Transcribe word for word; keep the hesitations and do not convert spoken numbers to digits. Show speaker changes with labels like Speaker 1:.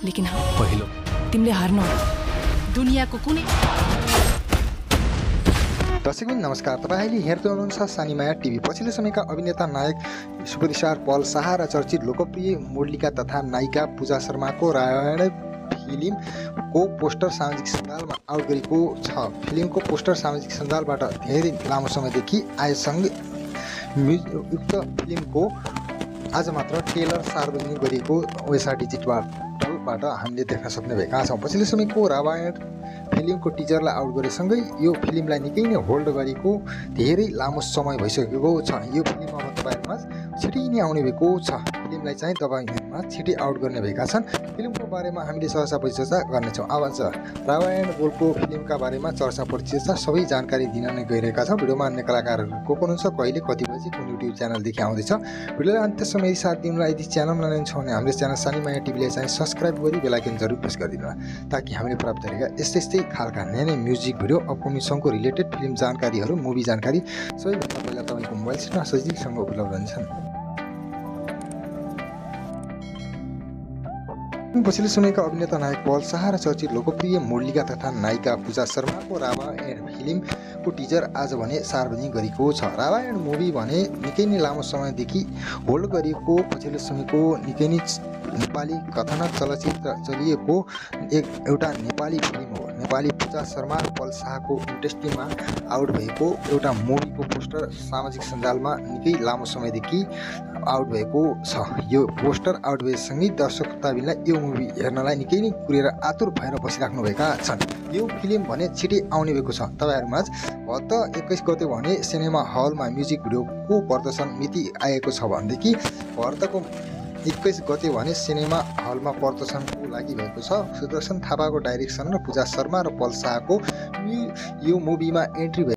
Speaker 1: लेकिन हाँ
Speaker 2: पहिलो
Speaker 1: तिमीले हार्नु दुनियाँको कुनै
Speaker 3: दर्शकबिन नमस्कार। तपाईँ हेर्दै हुनुहुन्छ सानीमाया टिभी। पछिल्लो समयका अभिनेता नायक सुपरस्टार पल शाह र चर्चित लोकप्रिय मोडलिका तथा नायिका पूजा शर्माको रामायण फिल्मको पोस्टर सामाजिक सञ्जालमा आउट गरेको छ। फिल्मको पोस्टर सामाजिक सञ्जालबाट धेरै लामो समयदेखि आएसँगै उक्त फिल्मको आज मात्र ट्रेलर सार्वजनिक गरिएको ओएसआर डिजिटलबाट हामीले देख्न सक्ने भएका छौँ। पछिल्लो समयको रामायण फिल्मको टिजरलाई आउट गरेसँगै यो फिल्मलाई निकै नै होल्ड गरेको धेरै लामो समय भइसकेको छ। यो फिल्म अब तपाईँहरूमा छिटै नै आउने भएको छ। फिल्मलाई चाहिँ तपाईँहरूमा छिटै आउट गर्ने भएका छन्। फिल्मको बारेमा हामीले चर्चा परिचर्चा गर्नेछौँ। आज रामायण बोलको फिल्मका बारेमा चर्चा परिचर्चा सबै जानकारी दिन नै गइरहेका छौँ। भिडियोमा अन्य कलाकारहरू को को हुनुहुन्छ, कहिले कति बजी कुन युट्युब च्यानलदेखि आउँदैछ, भिडियोलाई अन्त्यसम्म यदि साथ दिनुलाई यदि च्यानलमा नयाँ छ भने हाम्रो च्यानल सानीमाया टिभीले चाहिँ सब्सक्राइब गरी बेल आइकन जरुर प्रेस गरिदिनु ताकि हामीले प्राप्त गरेका यस्तै यस्तै खालका नयाँ नयाँ म्युजिक भिडियो अपकमिङ सङको रिलेटेड फिल्म जानकारीहरू मुभी जानकारी सबैभन्दा पहिला तपाईँको मोबाइल सेटमा सजिलैसँग उपलब्ध हुन्छन्। पछिल्लो समयका अभिनेता नायक पल शाह र चर्चित लोकप्रिय मोडलिका तथा नायिका पूजा शर्माको रामायण फिल्मको टिजर आज भने सार्वजनिक गरेको छ। रामायण मुभी भने निकै नै लामो समयदेखि होल्ड गरिएको पछिल्लो समयको निकै नै नेपाली कथानक चलचित्र चलिएको एक एउटा नेपाली फिल्म हो। नेपाली पूजा शर्मा र पल शाहको इन्डस्ट्रीमा आउट भएको एउटा मुभीको पोस्टर सामाजिक सञ्जालमा निकै लामो समयदेखि आउट भएको छ। यो पोस्टर आउट भएसँगै दर्शक ताबिनलाई यो मुभी हेर्नलाई निकै नै कुरेर आतुर भएर बसिराख्नुभएका छन्। यो फिल्म भने छिटै आउने भएको छ। तपाईँहरूमा गत एक्काइस गते भने सिनेमा हलमा म्युजिक भिडियोको प्रदर्शन मिति आएको छ भनेदेखि गतको एक्काइस गते भने सिनेमा हलमा प्रदर्शनको लागि भएको छ। सुदर्शन थापाको डाइरेक्सन र पूजा शर्मा र पल शाहको यो मुभीमा एन्ट्री